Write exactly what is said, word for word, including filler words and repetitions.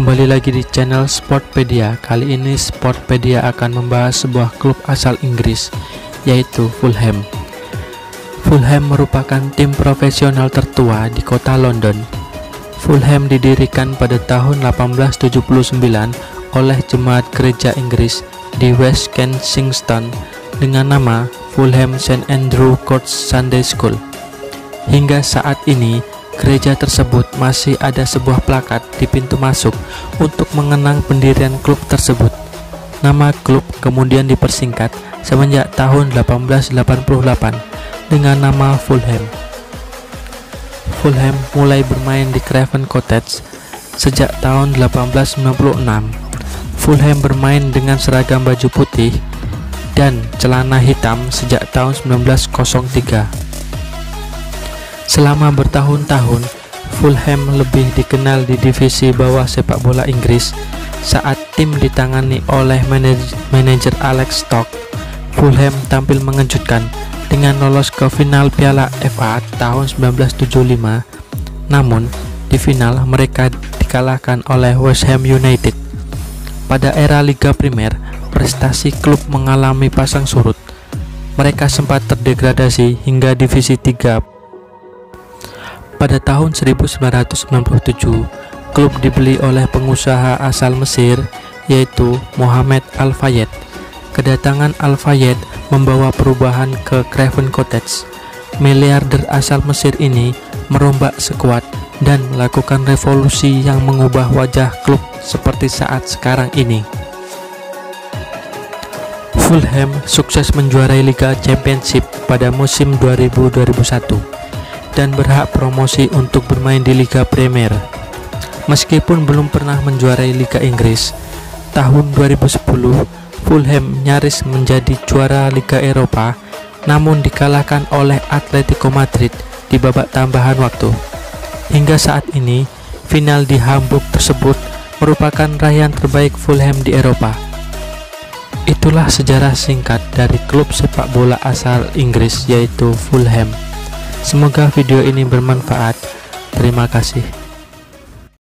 Kembali lagi di channel Sportpedia. Kali ini Sportpedia akan membahas sebuah klub asal Inggris, yaitu Fulham. Fulham merupakan tim profesional tertua di kota London. Fulham didirikan pada tahun delapan belas tujuh puluh sembilan oleh jemaat gereja Inggris di West Kensington dengan nama Fulham Saint Andrew Court Sunday School. Hingga saat ini, gereja tersebut masih ada sebuah plakat di pintu masuk untuk mengenang pendirian klub tersebut. Nama klub kemudian dipersingkat semenjak tahun delapan belas delapan puluh delapan dengan nama Fulham. Fulham mulai bermain di Craven Cottage sejak tahun delapan belas sembilan puluh enam. Fulham bermain dengan seragam baju putih dan celana hitam sejak tahun sembilan belas nol tiga. Selama bertahun-tahun, Fulham lebih dikenal di divisi bawah sepak bola Inggris saat tim ditangani oleh manaj- manajer Alex Stock. Fulham tampil mengejutkan dengan lolos ke final Piala F A tahun sembilan belas tujuh puluh lima. Namun, di final mereka dikalahkan oleh West Ham United. Pada era Liga Primer, prestasi klub mengalami pasang surut. Mereka sempat terdegradasi hingga divisi tiga. Pada tahun seribu sembilan ratus sembilan puluh tujuh, klub dibeli oleh pengusaha asal Mesir, yaitu Mohamed Al Fayed. Kedatangan Al Fayed membawa perubahan ke Craven Cottage. Miliarder asal Mesir ini merombak skuad dan melakukan revolusi yang mengubah wajah klub seperti saat sekarang ini. Fulham sukses menjuarai Liga Championship pada musim dua ribu dua ribu satu. Dan berhak promosi untuk bermain di Liga Premier. Meskipun belum pernah menjuarai Liga Inggris, tahun dua ribu sepuluh Fulham nyaris menjadi juara Liga Eropa, namun dikalahkan oleh Atletico Madrid di babak tambahan waktu. Hingga saat ini, final di Hamburg tersebut merupakan raihan terbaik Fulham di Eropa. Itulah sejarah singkat dari klub sepak bola asal Inggris, yaitu Fulham. Semoga video ini bermanfaat. Terima kasih.